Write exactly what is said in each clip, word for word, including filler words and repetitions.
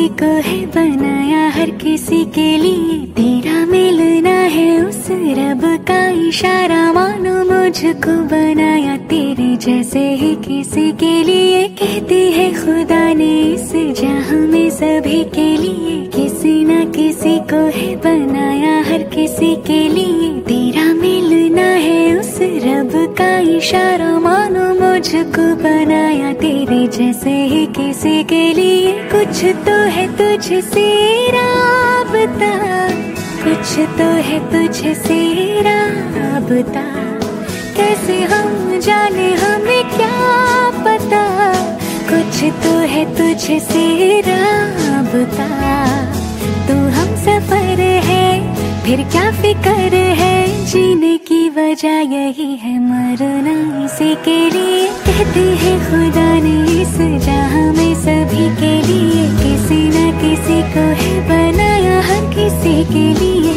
किसी को है बनाया, हर किसी के लिए तेरा मिलना है उस रब का इशारा। मानो मुझको बनाया तेरे जैसे ही किसी के लिए, कहती है खुदा ने इस जहां में सभी के लिए किसी न किसी को है बनाया, हर किसी के लिए तेरा मिलना है उस रब का इशारा। मानो मुझको बनाया तेरे जैसे ही किसी के लिए, कुछ तो है तुझसे राबता, कुछ तो है तुझसे राबता। कैसे हम जाने हमें क्या पता, कुछ तो है तुझसे राबता। तू हम सफर है फिर क्या फिक्र है, जीने की वजह यही है मरना इसी के लिए। कहते हैं खुदा ने इस जहां में सभी के लिए किसी न किसी को है बनाया, हर किसी के लिए।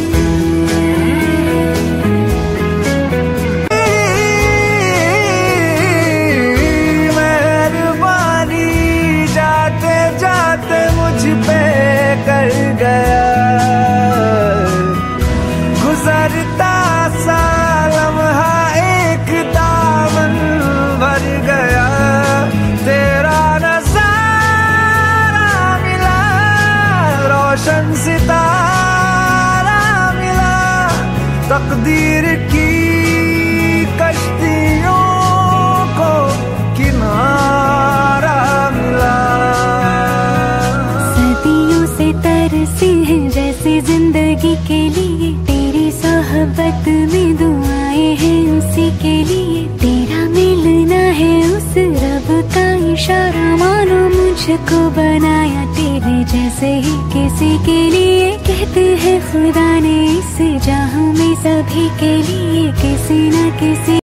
मेहरबानी जाते जाते मुझ पे कर गया, गुजरता सा लम्हा एक दामन भर गया। तेरा नज़ारा मिला, रोशन सितारा मिला, तकदीर की कश्तियों को किनारा मिला। सदियों से तरसी है जैसे जिंदगी के लिए, तेरी सोहबत में दुआएं हैं उसी के लिए। तेरा मिलना है उस रब का इशारा, मानो मुझको बनाया तेरे जैसे ही किसी के लिए। कहते हैं खुदा ने इस जहां में सभी के लिए किसी न किसी